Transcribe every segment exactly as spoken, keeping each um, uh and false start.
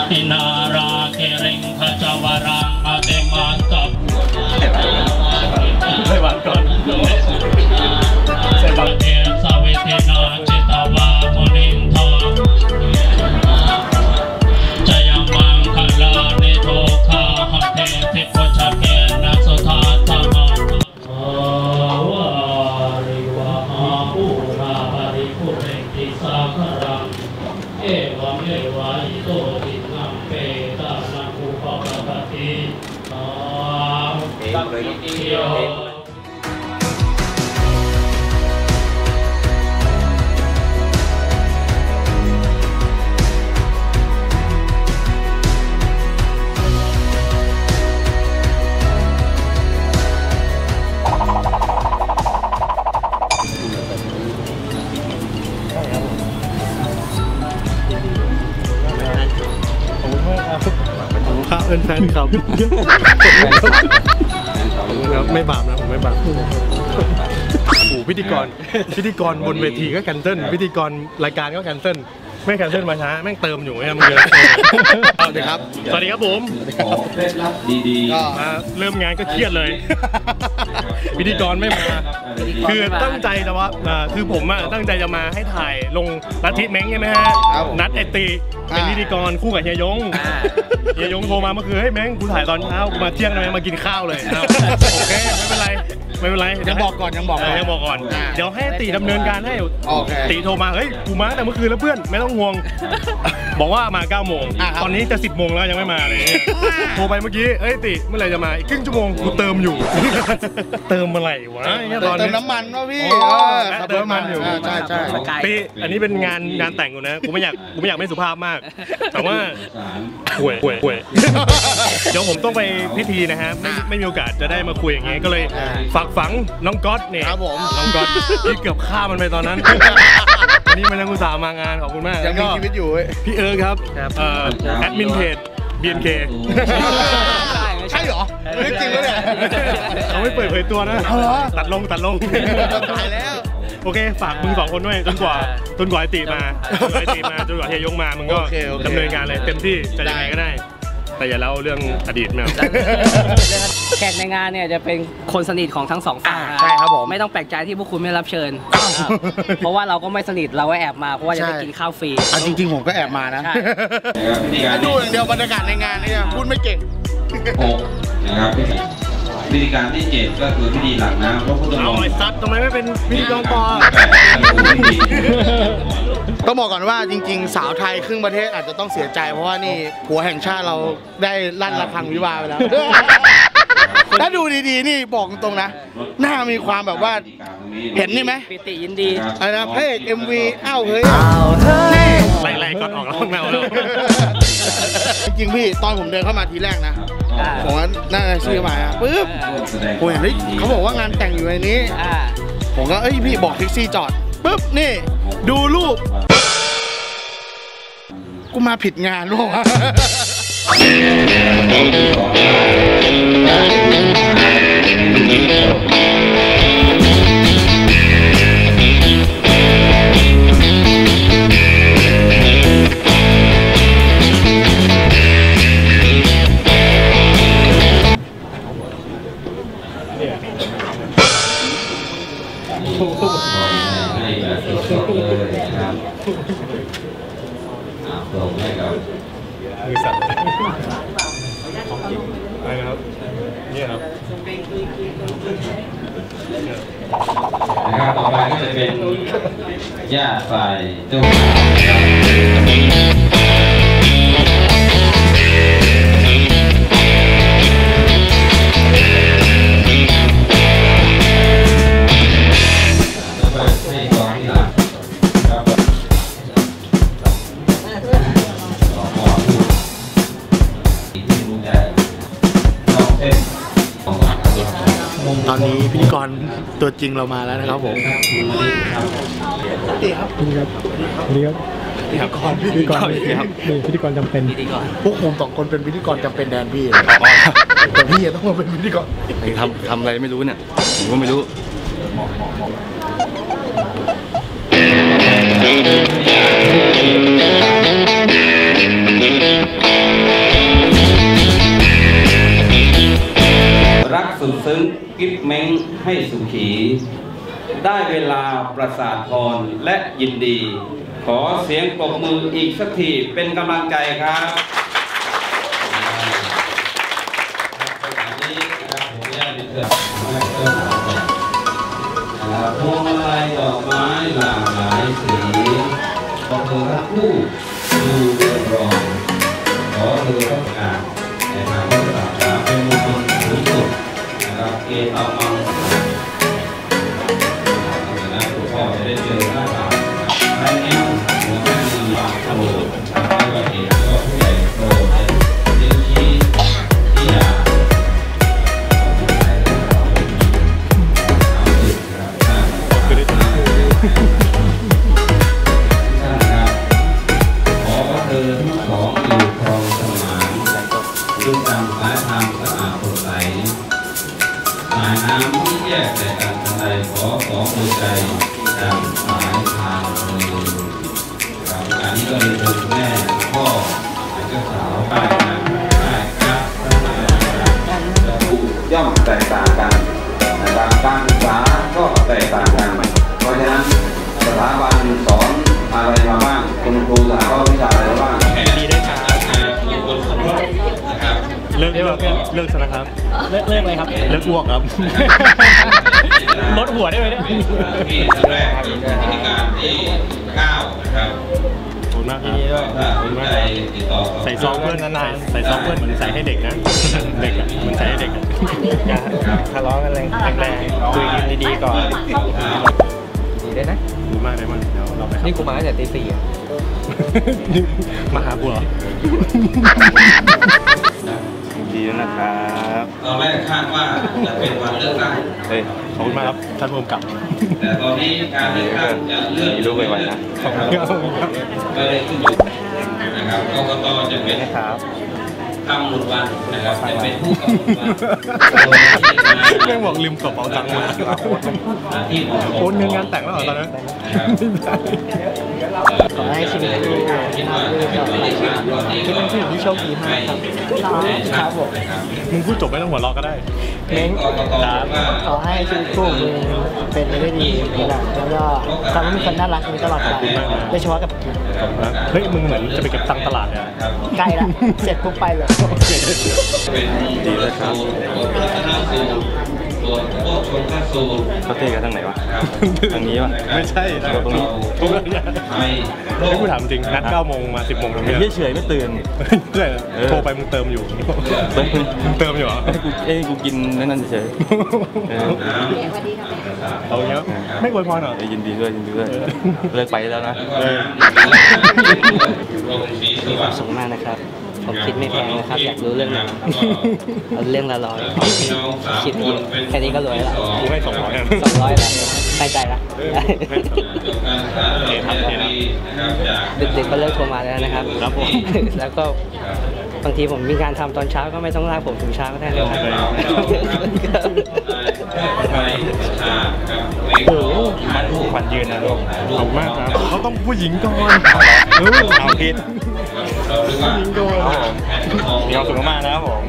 อินาราเคเริงขจาวรังอเตมันตับใส่บาตรก่อนใส่บาตรเทสวิตินาจิตาวามุนินทองจยมังคลานิโทคาหเทติโพชเกนะสุทัตตมะอาวาริวะอาภูราภริภูเรติสาครังเอวะเมวะอิโตตินังเปตานังอุปปะติอาตักขิโยเป็นแฟนคลับไม่บาปนะผมไม่บาปโอ้พิธีกรพิธีกรบนเวทีก็แคนเซิลพิธีกรรายการก็แคนเซิลไม่แคนเซิลมาช้าแม่งเติมอยู่เนี่ยมึงเยอะสวัสดีครับสวัสดีครับผมดีๆก็มาเริ่มงานก็เครียดเลยพิธีกรไม่มาคือตั้งใจจะว่าคือผมอะตั้งใจจะมาให้ถ่ายลงลัทธิเม้งใช่ไหมฮะนัดไอตีเป็นพิธีกรคู่กับเฮียยงเฮียยงโทรมาเมื่อคืนเฮ้ยแม่งกูถ่ายตอนเช้ากูมาเที่ยงทำไมมากินข้าวเลยโอเคไม่เป็นไรไม่เป็นไรยังบอกก่อนยังบอกก่อนยังบอกก่อนเดี๋ยวให้ตีดำเนินการให้ตีโทรมาเฮ้ยกูมาแต่เมื่อคืนแล้วเพื่อนไม่ต้องห่วงบอกว่ามาเก้าโมงตอนนี้จะสิบโมงแล้วยังไม่มาเลยโทรไปเมื่อกี้เอ้ยติเมื่อไหร่จะมาอีกครึ่งชั่วโมงกูเติมอยู่เติมเมื่อไหร่วะตอนนี้เติมน้ำมันวะพี่เติมน้ำมันอยู่ใช่ใช่ติอันนี้เป็นงานงานแต่งกูนะกูไม่อยากกูไม่อยากไม่สุภาพมากแต่ว่าป่วยป่วยป่วยเดี๋ยวผมต้องไปพิธีนะฮะไม่ไม่มีโอกาสจะได้มาคุยอย่างเงี้ยก็เลยฝากฝังน้องก๊อตเนี่ยครับผมน้องก๊อตที่เกือบฆ่ามันไปตอนนั้นนี่มันยังอุตส่าห์มางานขอบคุณมากยังมีชีวิตอยู่พี่เอิร์ธครับแอดมินเพจ บี เอ็น เค ใช่เหรอไม่จริงแล้วเนี่ยเขาไม่เปิดเผยตัวนะตัดลงตัดลงตายแล้วโอเคฝากมึงสองคนด้วยจนกว่าจนกว่าไอติมาไอติมาจนกว่าเฮียยงมามึงก็ดำเนินการเลยเต็มที่จะยังไงก็ได้แต่อย่าเล่าเรื่องอดีตไม่เอาแขกในงานเนี่ยจะเป็นคนสนิทของทั้งสองฝ่ายใช่ครับผมไม่ต้องแปลกใจที่พวกคุณไม่รับเชิญเพราะว่าเราก็ไม่สนิทเราก็แอบมาเพราะว่าจะได้กินข้าวฟรีจริงๆผมก็แอบมานะดูอย่างเดียวบรรยากาศในงานนี่พูดไม่เก่งหกนะครับพิธีการที่เจ็ดก็คือพิธีหลังน้ำพระพุทธมนต์เอาไอ้ซัดทำไมไม่เป็นพิธีกรปอต้องบอกก่อนว่าจริงๆสาวไทยครึ่งประเทศอาจจะต้องเสียใจเพราะว่านี่ผัวแห่งชาติเราได้ลั่นระฆังวิวาห์ไปแล้วถ้าดูดีๆนี่บอกตรงนะหน้ามีความแบบว่าเห็นนี่ไหมปิติยินดีอะไรนะพระเอกเอ็มวีอ้าวเฮ้ยไล่ๆก่อนออกแล้วแมวแล้วจริงพี่ตอนผมเดินเข้ามาทีแรกนะผมว่าน่าจะชื่อมาปึ๊บผมเห็นเขาบอกว่างานแต่งอยู่ในนี้ผมก็เอ้ยพี่บอกแท็กซี่จอดปึ๊บนี่ดูรูปกูมาผิดงานหรอวะมือสั่นของจริงอะไรนะครับนี่ครับนะครับต่อไปก็จะเป็นญาติฝ่ายเจ้าตอนนี้พิธีกรตัวจริงเรามาแล้วนะครับผมดีครับดีครับดีครับพิธีกรพิธีกรครับนี่พิธีกรจำเป็นพวกผมสองคนเป็นพิธีกรจำเป็นแดนพี่แต่พี่ต้องมาเป็นพิธีกรทำทำอะไรไม่รู้เนี่ยผมก็ไม่รู้กิฟเม้งให้สุขีได้เวลาประสาทพรและยินดี ขอเสียงปรบมืออีกสักทีเป็นกำลังใจครับพวงมาลัยดอกไม้หลากหลายสีขอเธอรักคู่ดูเรืองรองขอเธอรักการในทางที่ปราบปรามเป็นมงคลสูงสุดนะครับเอตมังนะหลวงพ่อจะได้เจอหน้าตาใครเนี้ยหัวแม่มือบางโตไม่ว่าเอกก็ผู้ใหญ่โตเลี้ยงชี้ที่ยาด้วยการสายทางสะอาดสดใสสายน้ำที่แยกแต่กันทันใดขอขอหัวใจดังสายทางเลยครับอันนี้ก็เป็นคุณแม่พ่อและเจ้าสาวไปนะได้ครับผู้ย่อมแตกต่างกันนะครับการศึกษาก็แตกต่างกันเพราะฉะนั้นสถาบันสอนอะไรมาบ้างคุณครูสอนวิชาอะไรบ้างดีได้ครับเลิกเลิกเลิกนะครับเลิกเลิกเลยครับเลิกอ้วกครับลดหัวได้ไหมเนี่ยที่แรกครับกิจการที่เก้านะครับขอบคุณมากครับขอบคุณมากใส่ซองเพื่อนนานๆใส่ซองเพื่อนเหมือนใส่ให้เด็กนะเด็กอะเหมือนใส่ให้เด็กอะอย่าทะเลาะกันแรงแรงคุยกันดีๆก่อนดีได้นะดีมากเลยมั้งเดี๋ยวเราไปนี่กูมาตั้งแต่ตีสี่มาหากูเหรอดีนะครับตอนแรกคาดว่าจะเป็นวันเลือกตั้งเฮ้ยขอบคุณมากครับท่านผู้กำกับแต่ตอนนี้การเลือกตั้งจะเลื่อนรู้ไว้นะขอบคุณครับก็เลยขึ้นอยู่นะครับกกตจะเป็นกำหนดวันนะครับจะเป็นผู้กำหนดวันแม่งบอกลืมกระเป๋าตังค์มาโอนเงินงานแต่งแล้วเหรอตอนนั้นขอให้ชีวิตคู่ที่เป็นผู้หญิงที่โชคดีมากครับครับผมมึงพูดจบไม่ต้องหัวเราะก็ได้เม้งขอให้ชีวิตคู่มึงเป็นไปได้ดีนะครับแล้วก็ทำให้มึงคนน่ารักมีตลอดไปโดยเฉพาะกับเฮ้ยมึงเหมือนจะไปเก็บตังค์ตลาดเนี่ยใกล้ละเสร็จปุ๊บไปเลยดีเลยครับเขาเตะกันทางไหนวะทางนี้วะไม่ใช่ตรงนี้ทุกอย่างให้กูถามจริงนัดเก้าโมงมาสิบโมงตรงนี้เฉยไม่ตื่นเรื่อยโทรไปมึงเติมอยู่มึงเติมอยู่เหรอกูเอ้กูกินนั่นเฉยเอาเงี้ยไม่อวยพรเหรอยินดีด้วยยินดีด้วยเลิกไปแล้วนะสงมากนะครับผมคิดไม่แพงนะครับอยากรู้เรื่องนั้นเอาเรื่องละร้อยคิดทีแค่นี้ก็รวยแล้วกูให้สองร้อยสองร้อยแล้วไปใจละดึกๆก็เลิกโทรมาแล้วนะครับแล้วก็บางทีผมมีการทำตอนเช้าก็ไม่ต้องลากผมถึงเช้าก็ได้นะครับโอ้โหขวัญยืนนะลูกขอบมากครับเขาต้องผู้หญิงก่อนเออเอาผิดผู้หญิงก่อนมีความสุขมากนะครับผม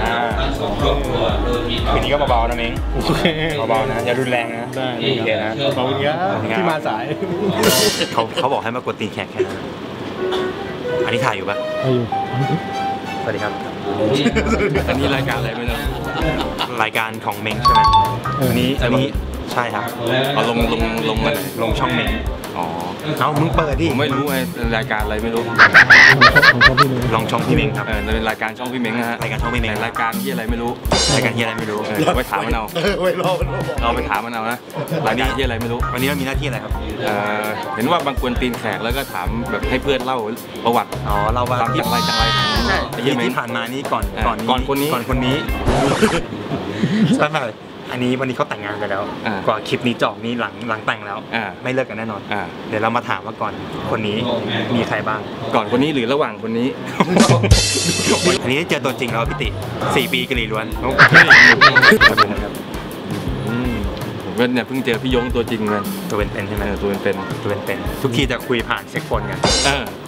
คืนนี้ก็เบาๆนะเม้งเบาๆนะอย่ารุนแรงนะได้โอเคนะขอบคุณครับที่มาสายเขาเขาบอกให้มากดตีแขกแค่อันนี้ถ่ายอยู่ปะอยู่สวัสดีครับอันนี้รายการอะไรไม่รู้รายการของเม้งใช่ไหมอันนี้อันนี้ใช่ครับเอาลงลงลงมาลงช่องเม้งอ๋อเอามึงเปิดดิผมไม่รู้ไงรายการอะไรไม่รู้ลองช่องพี่เม้งครับเออเป็นรายการช่องพี่เม้งนะฮะรายการช่องพี่เม้งรายการที่อะไรไม่รู้รายการที่อะไรไม่รู้เราไปถามมันเอาเราไปถามมันเอานะรายการที่อะไรไม่รู้วันนี้เรามีหน้าที่อะไรครับเห็นว่าบางคนตีนแขกแล้วก็ถามแบบให้เพื่อนเล่าประวัติอ๋อเราว่าจังไรจังไรใช่ที่ผ่านมานี้ก่อนก่อนก่อนคนนี้ก่อนคนนี้ใช่ไหมอันนี้วันนี้เขาแต่งงานไปแล้วกว่าคลิปนี้จอกนี้หลังหลังแต่งแล้วไม่เลิกกันแน่นอนเดี๋ยวเรามาถามว่าก่อนคนนี้มีใครบ้างก่อนคนนี้หรือระหว่างคนนี้อันนี้ได้เจอตัวจริงแล้วพี่ติสี่ปีกะหรี่ล้วนครับผมก็เนี่ยเพิ่งเจอพี่ยงตัวจริงเลยตัวเป็นๆใช่ไหมตัวเป็นๆตัวเป็นๆทุกทีจะคุยผ่านเซ็กโฟนกัน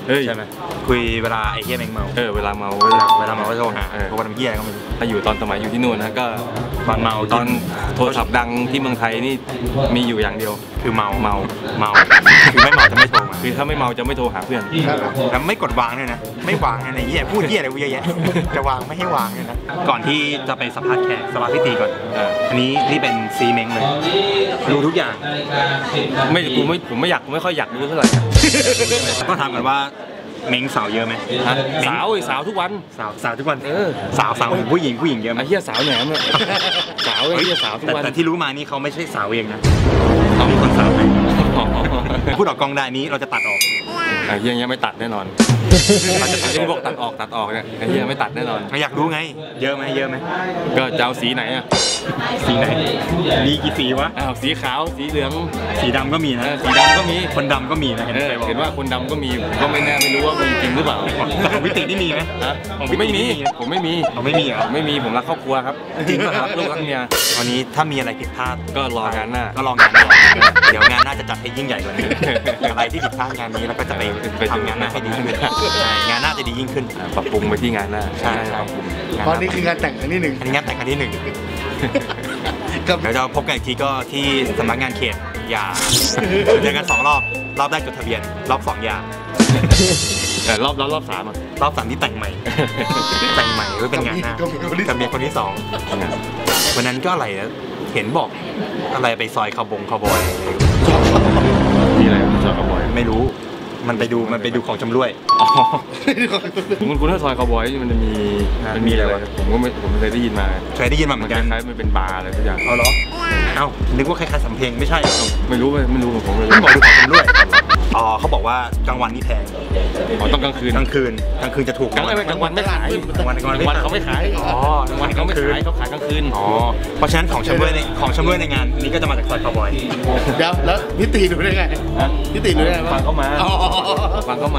เฮ้ยใช่ไหมคุยเวลาไอ้เหี้ยแม่งเมาเออเวลาเมาเวลาเวลาเมาก็โทรหาเออเพราะว่าทำเหี้ยอะไรก็ไม่รู้ถ้าอยู่ตอนสมัยอยู่ที่นู่นนะก็ตอนเมาตอนโทรศัพท์ดังที่เมืองไทยนี่มีอยู่อย่างเดียวคือเมาเมาเมาคือไม่เมาจะไม่โทรมาคือถ้าไม่เมาจะไม่โทรหาเพื่อนแล้วไม่กดวางด้วยนะไม่วางอะไรเหี้ยพูดเหี้ยอะไรกูเยอะแยะจะวางไม่ให้วางเลยนะก่อนที่จะไปสัมภาษณ์แขกสัมภาษณ์พี่ตีก่อนเอออันนี้นี่เป็นซีเม้งเลยรู้ทุกอย่างไม่กูไม่ผมไม่อยากไม่ค่อยอยากรู้เท่าไหร่ต้องถามกันว่าเม้งสาวเยอะไหมฮะสาวไอ้สาวทุกวันสาวสาวทุกวันเออสาวสาวผู้หญิงผู้หญิงเยอะไหมไอ้เหี้ยสาวแหนมเนี่ยสาวไอ้เหี้ยสาวทุกแต่วันแต่ที่รู้มานี่เขาไม่ใช่สาวเองนะเขามีคนสาวให้พูดออกกล้องได้นี้เราจะตัดออกไอ้เหี้ยยังไม่ตัดแน่นอนเราจะตัดที่บอกตัดออกตัดออกเนี่ยไอ้เหี้ยไม่ตัดแน่นอนเราอยากรู้ไงเยอะไหมเยอะไหมก็จะเอาสีไหนอ่ะสีไหนมีกี่สีวะอ้าวสีขาวสีเหลืองสีดำก็มีเอนะอสีดำก็มีคนดำก็มีนะเห็นเออใครบอกเห็นว่าคนดำก็มีก็ไม่แน่ไม่รู้ว่ามีจริงหรือเปล่าแต่ของพี่ตินี่มีไหมฮะของพี่ไม่มีนี่ผมไม่มีเขาไม่มีเหรอผมไม่มีผมรักครอบครัวครับจริงป่ะครับลูกรักเมียวันนี้ถ้ามีอะไรผิดพลาดก็รองานหน้าก็รองานหน้าเดี๋ยวงานหน้าจะจัดให้ยิ่งใหญ่กว่านี้อะไรที่ผิดพลาดงานนี้เราก็จะไปทำงานหน้าให้ดีขึ้นใช่งานหน้าจะดียิ่งขึ้นอ่าปรับปรุงไปที่งานหน้าใช่ปรับปรุงตอนนี้คืองานแต่งครั้งที่หนึ่งอันนี้งานแต่งครั้งที่หนึ่งเดี๋ยวเราพบกันอีกทีก็ที่สำนักงานเขตยาเจอกันสองรอบรอบแรกจดทะเบียนรอบสองยาแต่รอบรอบรอบสามอ่ะรอบสามที่แต่งใหม่ แต่งใหม่ไว้เป็นงานหน้ากับเมียคนที่สองวันนั้นก็อะไรนะเห็นบอกอะไรไปซอยคาวบงคาวบอยมีอะไรชอบคาวบอยไม่รู้มันไปดูมันไปดูของชำร่วยอ๋อคุณคุณถ้าซอยคาวบอยมันจะมีอ่ามีมันมีอะไรอะไรวะผมก็ไม่ผมไม่เคยได้ยินมาเคยได้ยินมาเหมือนคกันล้ายๆมันเป็นบาร์อะไรทุกอย่างเอาเหรอเอ้านึกว่าคล้ายๆสำเพ็งไม่ใช่เหรอไม่รู้ไม่รู้ผมไม่รู้เขาบอกดูของชำร่วยอ๋อเขาบอกว่ากลางวันนี่แพงอ๋อต้องกลางคืนกลางคืนกลางคืนจะถูกกลางวันกลางวันไม่ขายกลางวันกลางวันไม่วันขายเขาไม่ขายอ๋อกลางวันเขาไม่ขายเขาขายกลางคืนอ๋อเพราะฉะนั้นของชำร่วยในของชำร่วยในงานนี้ก็จะมาจากซอยคาวบอยเดี๋ยวแล้วพี่ตีรู้ได้ไงพี่ตีรู้ได้ไงฟัวะงเข้ามาอ๋อฟังเข้ามา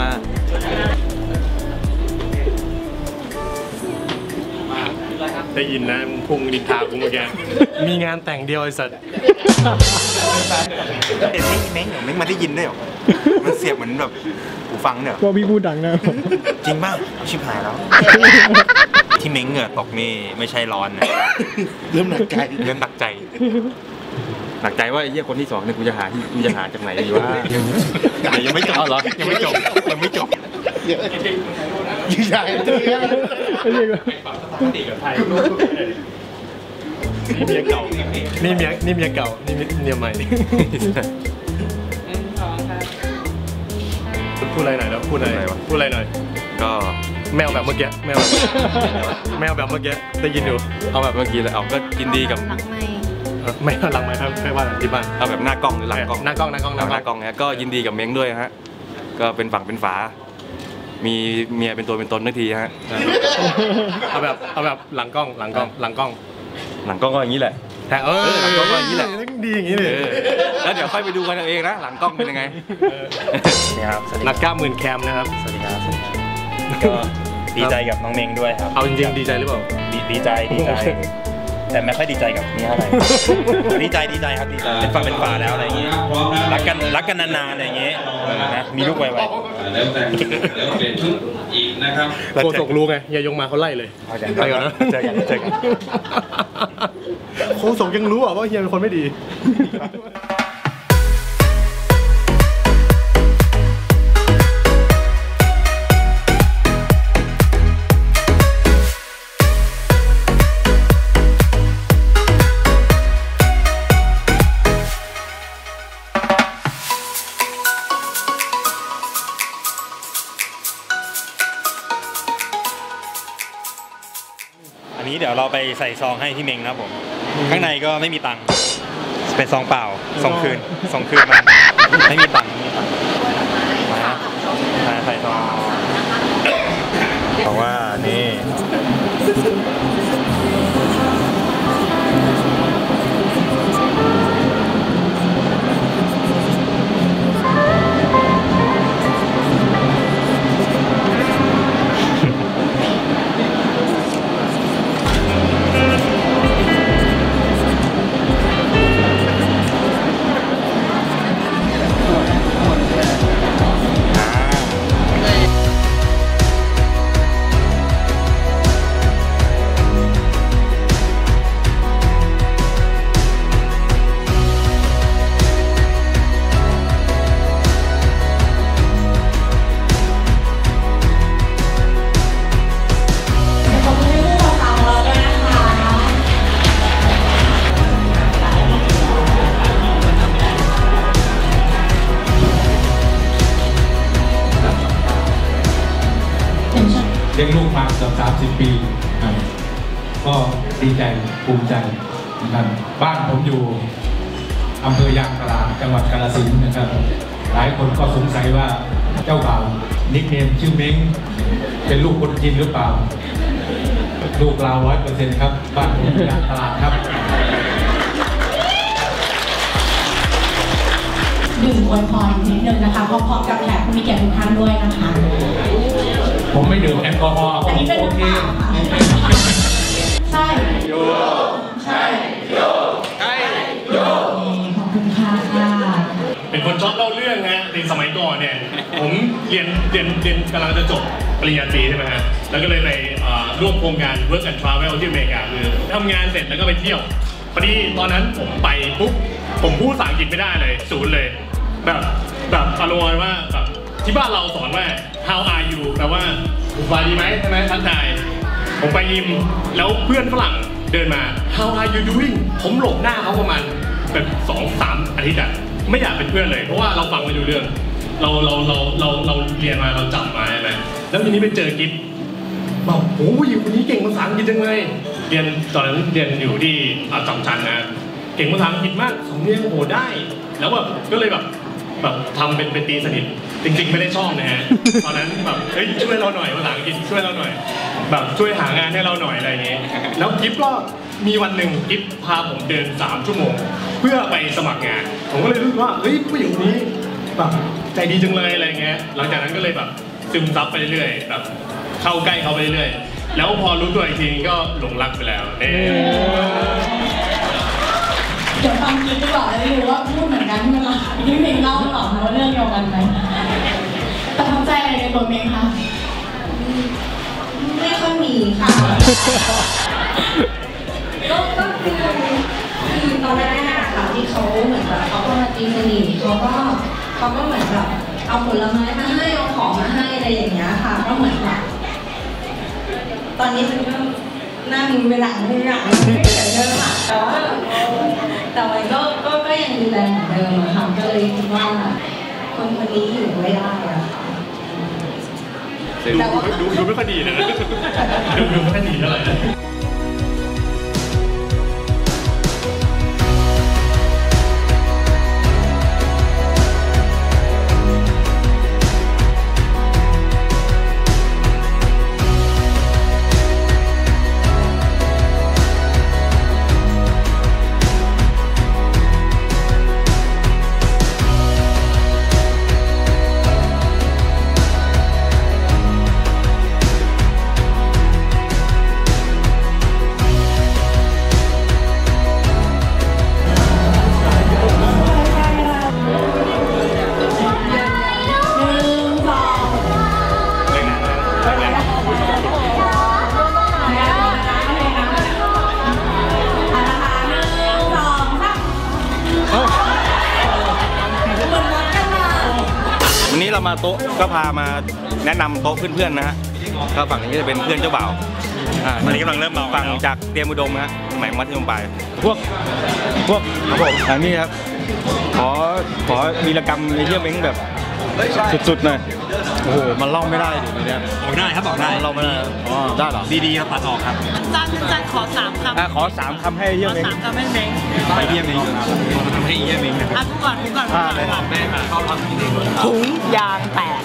ได้ยินนะมึงพุ่งนินทากูเมื่อกี้มีงานแต่งเดียวไอ้สัตว์เอ็มเม้งเหรอเม้งมาได้ยินด้วยเหรอมันเสียบเหมือนแบบหูฟังเนี่ยว่าพี่พูดดังนะจริงป่ะชิบหายแล้ว ที่เม้งเหงื่อตกนี่ไม่ใช่ร้อนนะเริ่มหนักใจเรื่องตักใจหนักใจว่าไอ้เหี้ยคนที่สองเนี่ยกูจะหาที่กูจะหาจากไหนดีวะยังไม่จบเอาเหรอยังไม่จบยังไม่จบยิ่งใหญ่ตัวนี้นี่เมียเก่านี่เมียนี่เมียเก่านี่เมียใหม่พูดอะไรหน่อยแล้วพูดอะไรพูดอะไรหน่อยก็แมวแบบเมื่อกี้แมวแมวแบบเมื่อกี้ได้ยินอยู่เอาแบบเมื่อกี้เลยเอาก็ยินดีกับหลังไม่ไม่หลังไหมครับไม่ว่าที่บ้านเอาแบบหน้ากล้องหรือหลังกล้องหน้ากล้องหน้ากล้องหหน้าน้ากล้ล้ออง งนะก็ยินดีกับเม้งด้วยฮะก็เป็นฝั่งเป็นฝา มีเมียเป็นตัวเป็นตนทันทีฮะเอาแบบเอาแบบหลังกล้องหลังกล้องหลังกล้องหลังกล้องก็อย่างนี้แหละแต่เออเออหลังกล้องก็อย่างนี้แหละดีอย่างนี้เลยเออแล้วเดี๋ยวค่อยไปดูกันเอาเองนะหลังกล้องเป็นยังไงนี่ครับสวัสดีนัดเก้าหมื่นแคมนะครับสวัสดีครับก็ดีใจกับน้องเม้งด้วยครับเอาจริงๆดีใจหรือเปล่าดีดีใจดีใจ แต่ไม่ค่อยดีใจกับนี่เท่าไหร่ ดีใจดีใจครับดีใจเป็นฝั่งเป็นฝาแล้วอะไรอย่างงี้รักกันรักกันนานๆอะไรอย่างงี้นะมีลูกไวแล้วแต่งแล้วเปลี่ยนชุดอีกนะครับโคศกรู้ไงอย่ายงมาเขาไล่เลยๆเอากันไปก่อนนะเจอกันเจอกันโคศกยังรู้อ่ะว่าเฮียเป็นคนไม่ดีอันนี้เดี๋ยวเราไปใส่ซองให้พี่เม้งนะครับผมข้างในก็ไม่มีตังค์เป็นซองเปล่าส่งคืนส่งคืนมาไม่มีตังค์ไม่มีตังค์มามาใส่ซองบอกว่านี่เลี้ยงลูกมาเกือบสามสิบปีก็ดีใจภูมิใจนะครับบ้านผมอยู่อำเภอยางตลาดจังหวัดกาฬสินธุ์นะครับหลายคนก็สงสัยว่าเจ้าบ่าวนิกเนมชื่อเม้งเป็นลูกคนจีนหรือเปล่าลูกลาวร้อยเปอร์เซ็นต์ครับบ้านผมอยู่ยางตลาดครับดื่มอวยพรนิดนึงนะคะพร้อมๆกับแขกผู้มีเกียรติทุกท่านด้วยนะคะผมไม่ดื่มแอลกอฮอล์อันนี้เป็นโอเคใช่โยใช่โยใช่โยขอบคุณค่ะเป็นคนชอบเล่าเรื่องฮะในสมัยก่อนเนี่ยผมเรียนเรียนเรียนกำลังจะจบปริญญาตรีใช่ไหมฮะแล้วก็เลยไปร่วมโครงการ Work and Travel ที่อเมริกาคือทำงานเสร็จแล้วก็ไปเที่ยวพอดีตอนนั้นผมไปปุ๊บผมพูดภาษาอังกฤษไม่ได้เลยศูนย์เลยแบบแบบอารมณ์ว่าแบบที่บ้านเราสอนว่า how are you แปลว่าสบายดีไหมใช่ไหมทักทายผมไปยิมแล้วเพื่อนฝรั่งเดินมา how are you doing ผมหลบหน้าเขาประมาณแบบสองสามอาทิตย์อะไม่อยากเป็นเพื่อนเลยเพราะว่าเราฟังไม่รู้เรื่องเราเราเราเราเราเรียนมาเราจำมาใช่ไหมแล้วทีนี้ไปเจอกิ๊บบอกโอ้ยคนนี้เก่งภาษาอังกฤษจังเลยเรียนตอนนั้นเรียนอยู่ที่จอมชันนะเก่งภาษาอังกฤษมากสำเนียงโอ้โหได้แล้วแบบก็เลยแบบแบบทำเป็นเป็นตีสนิทจริงๆไม่ได้ชอบนะฮะตอนนั้นแบบเฮ้ยช่วยเราหน่อยภาษาอังกฤษช่วยเราหน่อยแบบช่วยหางานให้เราหน่อยอะไรอย่างเงี้ยแล้วกิ๊บก็มีวันหนึ่งกิ๊บพาผมเดินสามชั่วโมงเพื่อไปสมัครงานผมก็เลยรู้สึกว่าเฮ้ยผู้หญิงคนนี้แบบใจดีจังเลยอะไรเงี้ยหลังจากนั้นก็เลยแบบซึมซับไปเรื่อยๆแบบเข้าใกล้เขาไปเรื่อยๆแล้วพอรู้ตัวอีกทีก็หลงรักไปแล้วเนี่ยเดี๋ยวฟังกิ๊บดีกว่าเลยรู้ว่าพูดเหมือนกันที่มันที่เพลงเล่าหรอกนะว่าเรื่องเดียวกันไหมประทับใจอะไรในตัวเพลงคะไม่ค่อยมีค่ะก็ก็คือคือตอนแรกอะค่ะที่เขาเหมือนแบบเขาก็มาตีสนิทเขาก็เขาก็เหมือนแบบเอาผลไม้มาให้เอาของมาให้อะไรอย่างเงี้ยค่ะก็เหมือนแบบตอนนี้มันก็น่ามีเวลาไม่อยากไม่เกิดเดิมอะแต่ว่าแต่มันก็ก็ก็ยังดูแลเหมือนเดิมอะค่ะก็เลยคิดว่าคนคนนี้อยู่ไม่ได้อะค่ะดูดูดูไม่ค่อยดีนะดูดูไม่ค่อยดีเท่าไหร่วันนี้เรามาโต๊ะก็พามาแนะนำโต๊ะเพื่อนๆนะฮะก็ฝั่งนี้จะเป็นเพื่อนเจ้าบ่าวอ่าตอนนี้กำลังเริ่มเมาฝั่งจากเตรียมอุดมฮะหมายมัธยมปลายพวกพวกครับผมอันนี้ครับขอขอวีรกรรมในเรื่องเม้งแบบสุดๆหน่อยโอ้โหมันเล่าไม่ได้ดิเนี่ยบอกได้ครับบอกได้เล่าไม่ได้อ๋อได้เหรอดีๆเราตัดออกครับจันจันขอสามคำขอสามคำให้เยี่ยมเม้งสามคำให้เม้งไปเยี่ยมเม้งทำให้เยี่ยมเม้งอ่ะทุกก่อนทุกก่อนทุกก่อนแม่ค่ะเขาทำที่ดีถุงยางแตก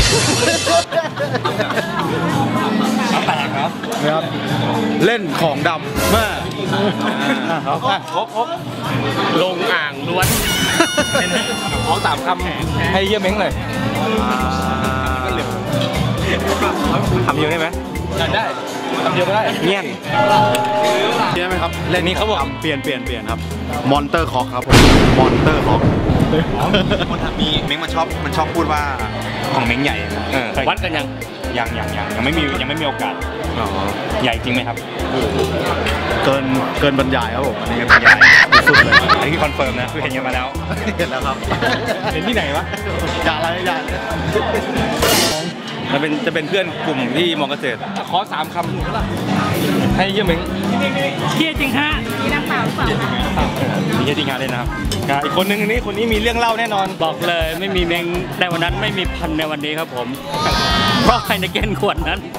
แตกครับนะครับเล่นของดำมากครับครบครบลงอ่างล้วนขอสามคำให้เยี่ยมเม้งเลยทำเยอะได้ไหมได้ทำเยอะก็ได้เงี้ยนเยอะไหมครับเล่นนี้เขาบอกเปลี่ยนเปลี่ยนเปลี่ยนครับมอนเตอร์คอกครับมอนเตอร์คอกคนมีเม้งมันชอบมันชอบพูดว่าของเม้งใหญ่วัดกันยังยังยังยังยังไม่มียังไม่มีโอกาสใหญ่จริงไหมครับเกินเกินบรรยายครับผมอันนี้บรรยายสุดเลยอันนี้คือคอนเฟิร์มนะคือเห็นกันมาแล้วเห็นแล้วครับเห็นที่ไหนวะอย่าอะไรอย่ามันเป็นจะเป็นเพื่อนกลุ่มที่มอเกษตรขอสามคำให้เยี่ยมเม้งเที่ยจริงฮะมีน้ำเปล่าหรือเปล่ามีเที่ยจริงฮะเลยนะครับอีกคนนึงนี้คนนี้มีเรื่องเล่าแน่นอนบอกเลยไม่มีเม้งในวันนั้นไม่มีพันในวันนี้ครับผมเพราะไฮเนเก้นขวดนั้น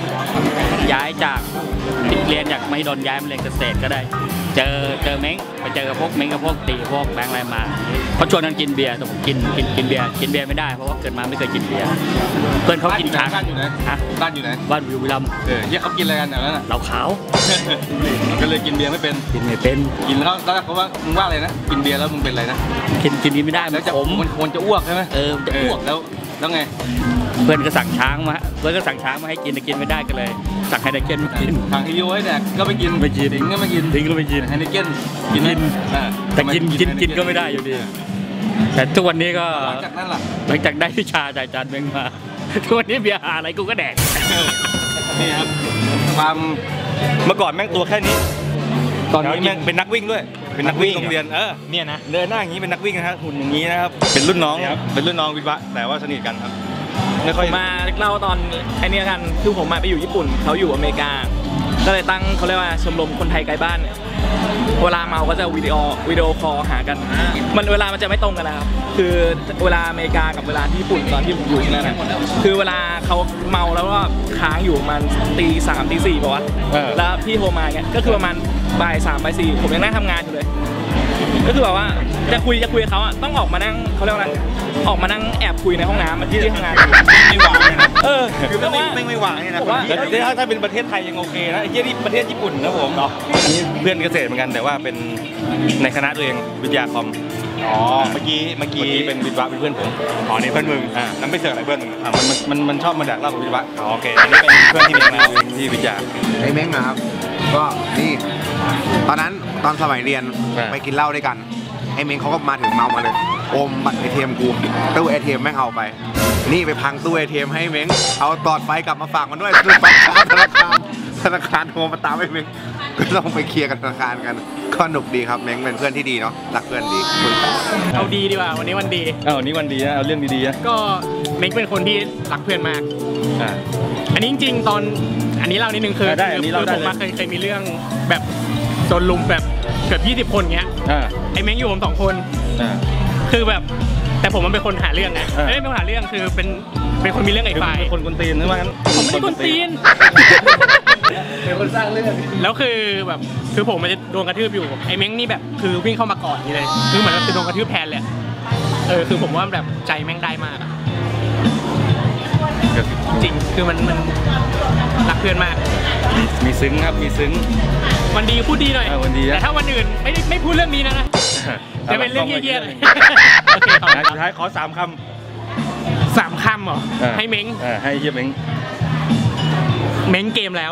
ย้ายจากเรียนจากไม่โดนย้ายมาเรียนเกษตรก็ได้ เจอเจอเม้งไปเจอพวกเม้งกับพวกตีพวกแบงค์อะไรมาเขาชวนกันกินเบียร์แต่ผมกินกินกินเบียร์กินเบียร์ไม่ได้เพราะว่าเกิดมาไม่เคยกินเบียร์เพื่อนเขากินช้างบ้านอยู่ไหนฮะบ้านอยู่ไหนบ้านอยู่วิลัมเออเนี่ยเขากินอะไรกันอย่างนั้นน่ะเหล้าขาวก็เลยกินเบียร์ไม่เป็นกินไม่เป็นกินแล้วแล้วเขาว่ามึงว่าอะไรนะกินเบียร์แล้วมึงเป็นอะไรนะกินกินไม่ได้แล้วจะผมมันควรจะอ้วกใช่ไหมเออจะอ้วกแล้วแล้วไงเพื่อนก็สั่งช้างมาเพื่อนก็สั่งช้างมาให้กินแต่กินไม่ได้ก็เลยสั่งไฮเดเกนมากินสั่งฮิโอให้แดกก็ไม่กินไม่กินทิ้งก็ไม่กินทิ้งก็ไม่กินไฮเดเกนกินแต่กินกินกินก็ไม่ได้อยู่ดีแต่ทุกวันนี้ก็หลังจากนั้นล่ะหลังจากได้วิชาจากอาจารย์เม้งมาทุกวันนี้เบียร์อะไรกูก็แดกนี่ครับความเมื่อก่อนแม่งตัวแค่นี้ตอนนี้แม่งเป็นนักวิ่งด้วยเป็นนักวิ่งโรงเรียนเออเนี่ยนะเดินหน้าอย่างนี้เป็นนักวิ่งนะครับหุ่นอย่างนี้นะครับเป็นรุ่นน้องเป็นรุ่นน้องวิทย์วะแต่ว่าสนิทกันครับไม่ค่อยมาเล่าตอนไอ้นี่กันคือผมมาไปอยู่ญี่ปุ่นเขาอยู่อเมริกาก็เลยตั้งเขาเรียกว่าชมรมคนไทยไกลบ้านเวลาเมาก็จะวิดีโอวิดีโอคอลหากันมันเวลามันจะไม่ตรงกันนะครับคือเวลาอเมริกากับเวลาที่ญี่ปุ่นตอนที่ผมอยู่ที่นั่นคือเวลาเขาเมาแล้วก็ค้างอยู่ประมาณตีสามตีสี่ป่ะวะแล้วพี่โทรมาเงี้ยก็คือประมาณบ่ายสามบ่ายสี่ผมยังนั่งทำงานอยู่เลยก็คือแบบว่าจะคุยจะคุยกับเขาอ่ะต้องออกมานั่งเขาเรียกว่าอะไรออกมานั่งแอบคุยในห้องน้ำที่ที่ทำงานไม่หวังเลยนะเออคือไม่ไม่ไม่หวังเลยนะว่าถ้าถ้าเป็นประเทศไทยยังโอเคนะไอ้ที่นี่ประเทศญี่ปุ่นนะผมอันนี้เพื่อนเกษตรเหมือนกันแต่ว่าเป็นในคณะตัวเองวิทยาคอมอ๋อเมื่อกี้เมื่อกี้เป็นวิทย์วะเป็นเพื่อนผมอ๋อนี่เพื่อนมึงอ่านั่นไม่เจออะไรเพื่อนมึงอ่ามันมันมันชอบมาแดกเหล้ากับวิทย์วะอ๋อโอเคอันนี้เป็นเพื่อนที่เม้งนะที่วิทยาไอ้เม้งนะครับก็นี่ตอนนั้นตอนสมัยเรียนไปกินเหล้าด้วยกันไอ้เม้งเขาก็มาถึงเมามาเลยอมบัตร เอ ที เอ็ม กูตู้ เอ ที เอ็ม แม่งเอาไปนี่ไปพังตู้ เอ ที เอ็ม ให้เม้งเอาตอดไฟกลับมาฝากมันด้วยคือฝากธนาคารธนาคารโทรมาตามไอ้เม้งก็ต้องไปเคลียร์กับธนาคารกันก็หนุกดีครับเม้งเป็นเพื่อนที่ดีเนาะรักเพื่อนดีเอาดีดีกว่าวันนี้วันดีเอาวันนี้วันดีนะเอาเรื่องดีๆนะก็เม้งเป็นคนที่รักเพื่อนมากอ่าอันนี้จริงๆตอนอันนี้เล่านิดนึงคือคือผมมาเคยเคยมีเรื่องแบบโดนลุมแบบเกือบยี่สิบคนเงี้ยไอ้เม้งอยู่ผมสองคนคือแบบแต่ผมมันเป็นคนหาเรื่องไงไม่ได้เป็นคนหาเรื่องคือเป็นเป็นคนมีเรื่องไอ้ฝ่ายคนกวนตีนใช่ไหมผมไม่ได้กวนตีนเป็นคนสร้างเรื่องแล้วคือแบบคือผมมันจะโดนกระทืบอยู่ไอ้เม้งนี่แบบคือวิ่งเข้ามาก่อนนี่เลยคือเหมือนจะโดนกระทืบแทนเลยเออคือผมว่าแบบใจแม่งได้มากจริงคือมันมันรักเพื่อนมากมีซึ้งครับมีซึ้งวันดีพูดดีหน่อยแต่ถ้าวันอื่นไม่ไม่พูดเรื่องนี้นะนะจะเป็นเรื่องเยี่ยๆเลยโอเคขอบคุณสุดท้ายขอสามคำสามคำเหรอให้เม้งให้เยี่ยเม้งเม้งเกมแล้ว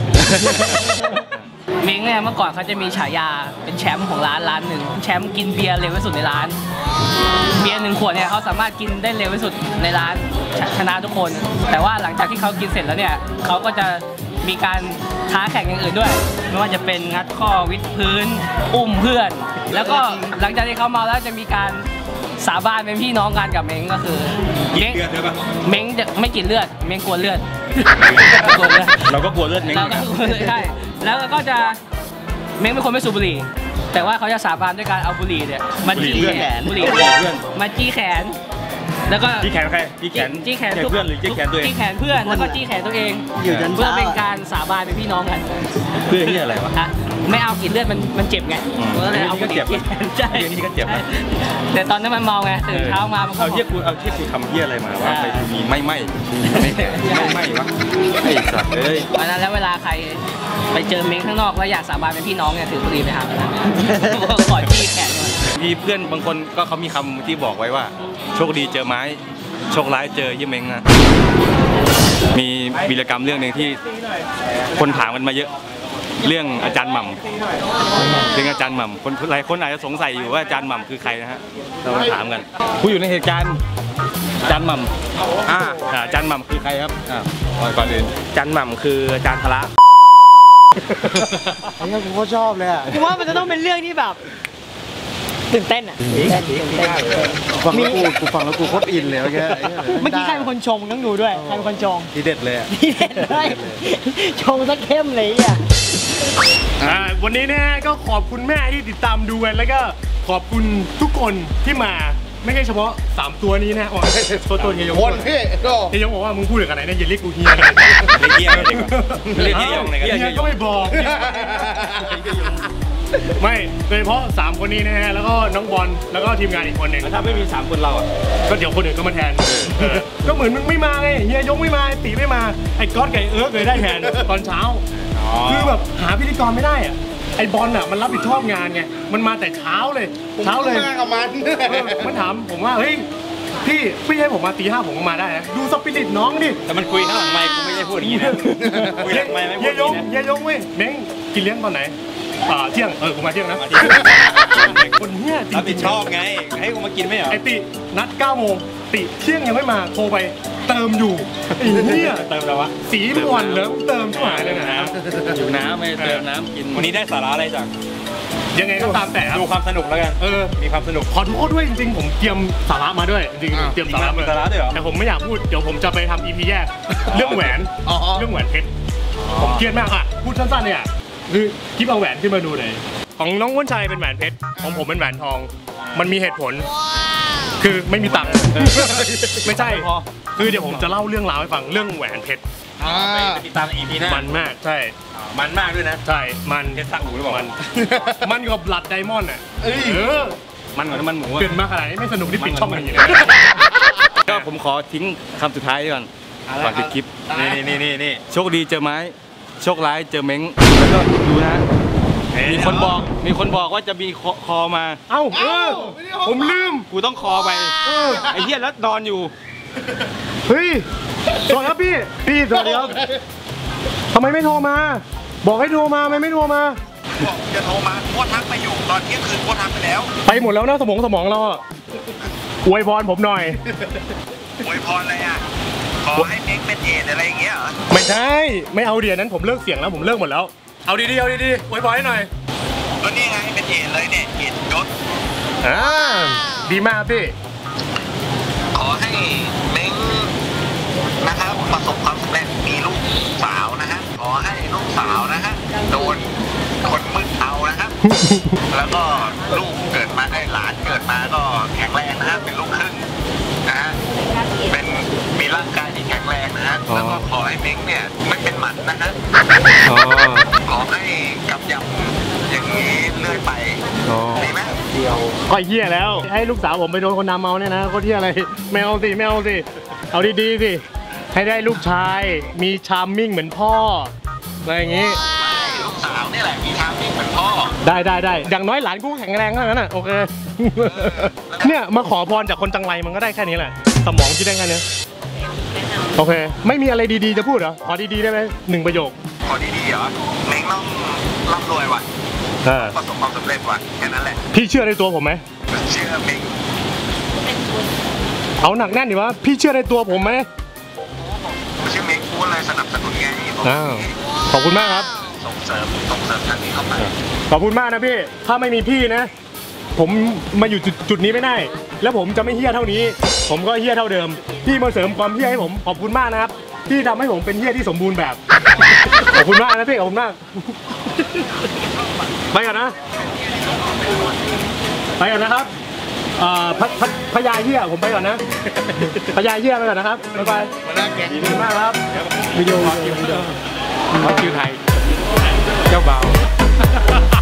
เม้งเนี่ยเมื่อก่อนเขาจะมีฉายาเป็นแชมป์ของร้านร้านหนึ่งแชมป์กินเบียร์เร็วที่สุดในร้านเบียร์หนึ่งขวดเนี่ยเขาสามารถกินได้เร็วที่สุดในร้านชนะทุกคนแต่ว่าหลังจากที่เขากินเสร็จแล้วเนี่ยเขาก็จะมีการท้าแข่งอย่างอื่นด้วยไม่ว่าจะเป็นงัดข้อวิดพื้นอุ้มเพื่อนแล้วก็หลังจากที่เขาเมาแล้วจะมีการสาบานเป็นพี่น้องกันกับเม้งก็คือเม้งเม้งจะไม่กินเลือดเม้งกลัวเลือดเราก็กลัวเลือดเม้งใช่แล้วก็จะเม้งเป็นคนไม่สูบบุหรี่แต่ว่าเขาจะสาบานด้วยการเอาบุหรี่เนี่ยมาจี้แขนบุหรี่เพื่อนมาจี้แขนแล้วก็จี้แขนใครจี้แขนจี้แขนเพื่อนหรือจี้แขนตัวเองจี้แขนเพื่อนแล้วก็จี้แขนตัวเองเพื่อเป็นการสาบานเป็นพี่น้องกันเพื่อที่อะไรวะไม่เอากินเลือดมันมันเจ็บไงก็เลยเอาก็เจ็บใช่นี่ก็เจ็บแต่ตอนนั้นมันเมาไงตื่นเช้ามาเอาเที่ยกูเอาเที่ยกูทำเที่ยอะไรมาวะไปมีไม่ไม่ไม่ไม่ไม่วะไอ้สัตว์เลยวันนั้นแล้วเวลาใครไปเจอเม้งข้างนอกแล้วอยากสาบานเป็นพี่น้องเนี่ยถือบุหรี่ไปหาขอจี้แขนมีเพื่อนบางคนก็เขามีคำที่บอกไว้ว่าโชคดีเจอไม้โชคร้ายเจอยี่เม้งนะมีวีรกรรมเรื่องหนึ่งที่คนถามกันมาเยอะเรื่องอาจารย์หม่ำเรื่องอาจารย์หม่ำคนหลายคนอาจจะสงสัยอยู่ว่าอาจารย์หม่ำคือใครนะฮะเราถามกันผู้อยู่ในเหตุการณ์อาจารย์หม่ำอ่าอาจารย์หม่ำคือใครครับอ่าก่อนอื่นอาจารย์หม่ำคืออาจารย์พละอันนี้ผมก็ชอบเลยอ่ะผมว่ามันจะต้องเป็นเรื่องที่แบบตื่นเต้นอ่ะฟังแล้วกูกูฟังแล้วกูโคตรอินเลยเมื่อกี้เมื่อกี้ใครเป็นคนชงต้องดูด้วยใครเป็นคนชงทีเด็ดเลยทีเด็ดเลยชงซะเข้มเลยอ่ะวันนี้นะก็ขอบคุณแม่ที่ติดตามดูกันแล้วก็ขอบคุณทุกคนที่มาไม่ใช่เฉพาะสามตัวนี้นะอ๋อตัวตัวเฮียยงคนพี่เฮียยงบอกว่ามึงพูดถึงอะไรเนี่ยอย่าเรียกกูเฮียเลยเรียกเฮียเรียกเฮียยงเลยเฮียก็ไม่บอกไม่โดยเฉพาะสามคนนี้นะฮะแล้วก็น้องบอลแล้วก็ทีมงานอีกคนหนึ่งถ้าไม่มีสามคนเราอ่ะก็เดี๋ยวคนอื่นก็มาแทนก็เหมือนมึงไม่มาไงเฮียยงไม่มาตีไม่มาไอ้ก๊อตไก่เอิร์กเลยได้แทนตอนเช้าคือแบบหาพิธีกรไม่ได้อ่ะไอ้บอลอ่ะมันรับผิดชอบงานไงมันมาแต่เช้าเลยเช้าเลยมันถามผมว่าเฮ้ยพี่พี่ให้ผมมาตีห้าผมก็มาได้นะดูสปิริตน้องดิแต่มันคุยข้างหลังไมค์กูไม่ได้พูดอย่างนี้นะคุยหลังไมค์ไม่พูดอย่างนี้นะเฮียยงเว้ยเม้งกินเลี้ยงตอนไหนอ่าเที่ยงเออกูมาเที่ยงนะคนเนี้ยรับผิดชอบไงให้กูมากินไม่เหรอไอ้ตินัดเก้าโมงติเที่ยงยังไม่มาโทรไปเติมอยู่ไอ้เนี่ยเติมแล้ววะสีม่วนแล้วเติมช่วยเลยนะอยู่น้ำไม่เติมน้ำกินวันนี้ได้สาระอะไรจากยังไงก็ตามแต่ดูความสนุกแล้วกันเออมีความสนุกขอโทษด้วยจริงๆผมเตรียมสาระมาด้วยจริงๆเตรียมสาระมาด้วยแต่ผมไม่อยากพูดเดี๋ยวผมจะไปทำ อี พี แยกเรื่องแหวนเรื่องแหวนเพชรผมเครียดมากอ่ะพูดสั้นๆเนี่ยคือคลิปเอาแหวนขึ้นมาดูหน่อยของน้องอ้วนชัยเป็นแหวนเพชรของผมเป็นแหวนทองมันมีเหตุผลคือไม่มีตังค์ไม่ใช่คือเดี๋ยวผมจะเล่าเรื่องราวให้ฟังเรื่องแหวนเพชรไปติดตาม อี พี หน้ามันมากใช่มันมากด้วยนะใช่มันเพชรซาอูหรือเปล่ามันมันกับบลัดไดมอนด์อ่ะเออมันเหมือนมันหมูเกินมากขนาดนี้ไม่สนุกที่ปิดช่องอย่างนี้ก็ผมขอทิ้งคำสุดท้ายก่อนก่อนปิดคลิปนี่นี่นี่นี่โชคดีเจอไม้โชคร้ายเจอเม้งแล้วก็ดูนะมีคนบอกมีคนบอกว่าจะมีคอมาเอ้าเออผมลืมกูต้องคอไปไอ้เหี้ยแล้วนอนอยู่เฮ้ยสวัสดีครับพี่พี่สวัสดีครับทำไมไม่โทรมาบอกให้โทรมาทำไมไม่โทรมาบอกจะโทรมาโคตรทักไปอยู่ตอนเที่ยงคืนโคตรทักไปแล้วไปหมดแล้วนะสมองสมองเราอวยพรผมหน่อยอวยพรอะไรอ่ะขอให้เม้งเป็นเอดอะไรอย่างเงี้ยเหรอไม่ใช่ไม่เอาเดียนั้นผมเลิกเสียงแล้วผมเลิกหมดแล้วเอาดีๆเอาดีๆอวยพรให้หน่อยก็นี่ไงเป็นเอดเลยเนี่ยเอดยศอ่าดีมากพี่ขอให้เม้งนะครับประสบความสำเร็จมีลูกสาวนะฮะขอให้ลูกสาวนะฮะโดนคนมึนเอานะครับแล้วก็ลูกเกิดมาได้หลานเกิดมาก็แข็งแรงนะฮะเป็นลูกครึ่งนะฮะเป็นมีร่างกายที่แข็งแรงนะฮะแล้วก็ขอให้เม้งเนี่ยไม่เป็นหมันนะฮะขอให้กำยำอย่างนี้เรื่อยไปดีไหมเดียวก็เหี้ยแล้วให้ลูกสาวผมไปโดนคนนำเมาเนี่ยนะโคตรเหี้ยอะไรไม่เอาสิไม่เอาสิเอาดีๆสิให้ได้ลูกชายมีชาร์มมิ่งเหมือนพ่ออะไรอย่างงี้ลูกสาวนี่แหละมีชาร์มมิ่งเหมือนพ่อได้ได้ได้อย่างน้อยหลานกูแข็งแรงเท่านั้นน่ะโอเคเนี่ยมาขอพรจากคนจังไรมันก็ได้แค่นี้แหละสมองคิดได้แค่นี้โอเคไม่มีอะไรดีๆจะพูดเหรอขอดีๆได้ไหมหนึ่งประโยคขอดีๆเหรอเม้งต้องร่ำรวยว่ะประสบความสำเร็จว่ะแค่นั้นแหละพี่เชื่อในตัวผมไหมเชื่อเม้งเอาหนักแน่นดิวะพี่เชื่อในตัวผมไหมชื่อเม้งพูดอะไรสนับสนุนไงขอบคุณมากครับส่งเสริมส่งเสริมทางนี้เข้าไปขอบคุณมากนะพี่ถ้าไม่มีพี่นะผมมาอยู่จุดจุดนี้ไม่ได้แล้วผมจะไม่เหี้ยเท่านี้ผมก็เหี้ยเท่าเดิมพี่มาเสริมความเหี้ยให้ผมขอบคุณมากนะครับที่ทำให้ผมเป็นเหี้ยที่สมบูรณ์แบบขอบคุณมากนะพี่ขอบคุณมากไปก่อนนะไปก่อนนะครับพญาเหี้ยผมไปก่อนนะพญาเหี้ยไปก่อนนะครับบ๊ายบายดีมากครับวิดีโอขอคิวไทยเจ้าบ่าว